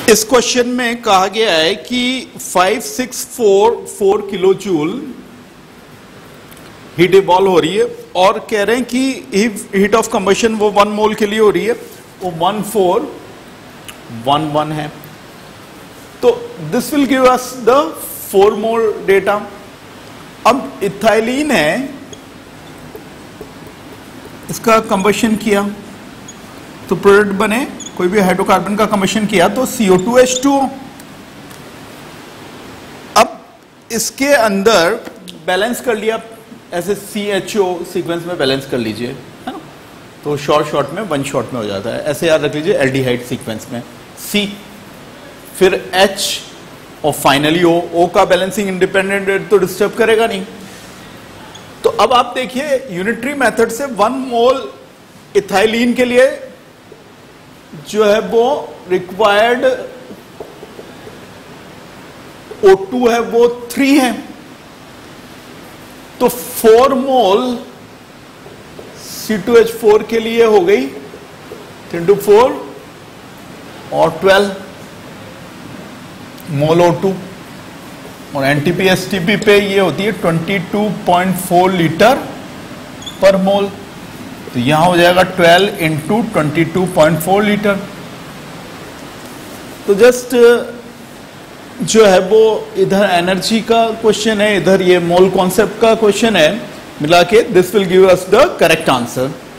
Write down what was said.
इस क्वेश्चन में कहा गया है कि 5644 किलो जूल हीट इवॉल्व हो रही है और कह रहे हैं कि हीट ऑफ कंबशन वो 1 मोल के लिए हो रही है, वो 1411 है। तो this will give us the 4 mole data. अब इथाइलिन है, इसका कंबशन किया तो प्रोडक्ट बने, कोई भी हाइड्रोकार्बन का कंबशन किया तो CO2H2O। अब इसके अंदर बैलेंस कर लिया, ऐसे CHO सीक्वेंस में बैलेंस कर लीजिए, है ना, तो शॉर्ट में 1 शॉट में हो जाता है। ऐसे याद रख लीजिए एल्डिहाइड सीक्वेंस में C, फिर H और फाइनली O का बैलेंसिंग इंडिपेंडेंट तो डिस्टर्ब करेगा नहीं। तो अब आप देखिए यूनिटरी मेथड से 1 मोल इथाइलिन के लिए जो है वो रिक्वायर्ड O2 है वो 3 है, तो 4 मोल C2H4 के लिए हो गई 3 into 4 और 12 मोल O2, और NTP STP पे ये होती है 22.4 लीटर पर मोल, तो यहां हो जाएगा 12 into 22.4 लीटर। तो जस्ट जो है वो इधर एनर्जी का क्वेश्चन है, इधर ये मोल कॉन्सेप्ट का क्वेश्चन है, मिला के this will give us the correct answer.